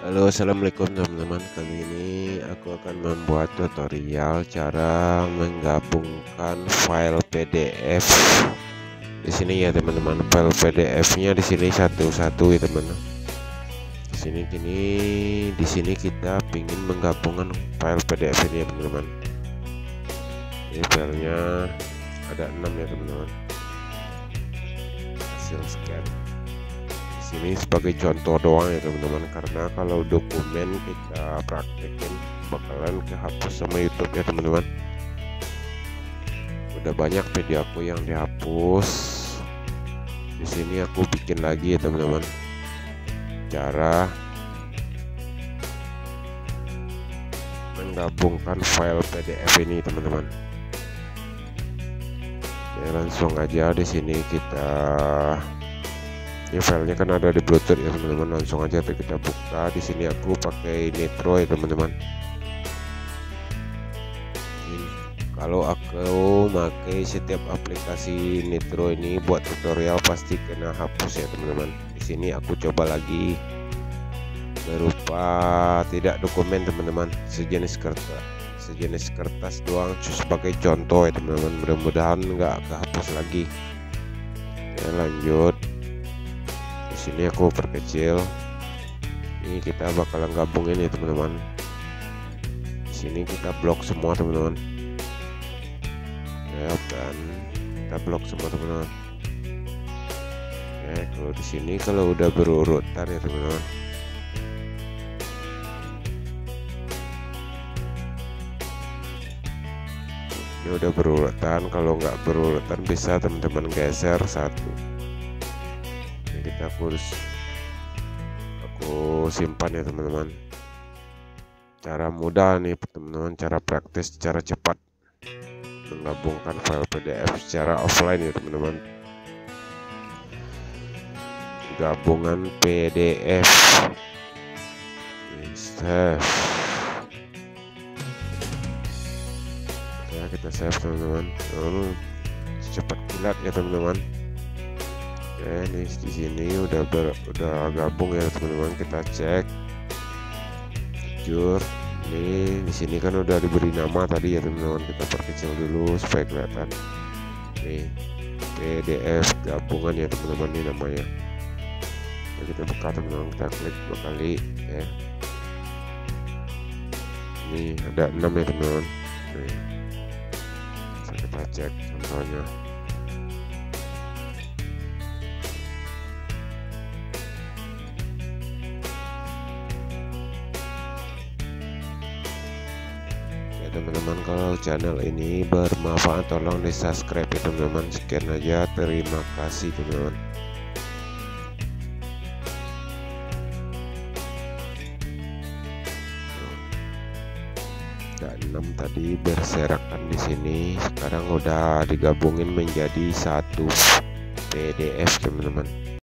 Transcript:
Halo, assalamualaikum teman-teman. Kali ini aku akan membuat tutorial cara menggabungkan file PDF. Di sini ya teman-teman, file PDF-nya di sini satu-satu ya teman-teman. Di sini kita ingin menggabungkan file PDF ini ya teman-teman. Ini filenya ada 6 ya teman-teman. Hasil scan. Ini sebagai contoh doang ya teman-teman, karena kalau dokumen kita praktekin bakalan kehapus sama YouTube ya teman-teman. Udah banyak video aku yang dihapus. Di sini aku bikin lagi ya teman-teman, cara menggabungkan file PDF ini teman-teman. Ya, langsung aja di sini kita, ini filenya kan ada di Bluetooth ya teman-teman, langsung aja kita buka. Di sini aku pakai Nitro ya teman-teman. Kalau aku pakai setiap aplikasi Nitro ini buat tutorial pasti kena hapus ya teman-teman. Di sini aku coba lagi berupa tidak dokumen teman-teman, sejenis kertas doang sebagai contoh ya teman-teman. Mudah-mudahan nggak kehapus lagi. Ya, lanjut. Sini aku perkecil. Ini kita bakalan gabungin ya teman-teman. Di sini kita blok semua teman-teman. Ya, dan kita blok semua teman-teman. Ya, kalau di sini kalau udah berurutan ya teman-teman. Ini udah berurutan. Kalau nggak berurutan bisa teman-teman geser satu. Aku simpan ya teman-teman. Cara mudah nih teman-teman, cara praktis, cara cepat menggabungkan file PDF secara offline ya teman-teman. Gabungan PDF, save ya, kita save teman-teman. Cepat kilat ya teman-teman. Ya, ini di sini udah gabung ya teman-teman. Kita cek jujur. Ini di sini kan udah diberi nama tadi ya teman-teman. Kita perkecil dulu supaya kelihatan. Nih, PDF gabungan ya teman-teman, ini namanya. Nah, kita buka teman-teman, kita klik 2 kali ya. Ini ada 6 ya teman-teman. Kita cek contohnya. Teman-teman, kalau channel ini bermanfaat tolong di subscribe ya teman-teman. Sekian aja, terima kasih teman-teman. Ada 6 tadi berserakan di sini, sekarang udah digabungin menjadi satu PDF teman-teman.